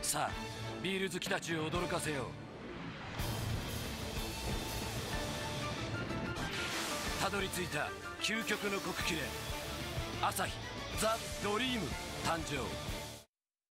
さあビール好きたちを驚かせよう。たどり着いた究極の穀切れ、アサヒザ・ドリーム誕生。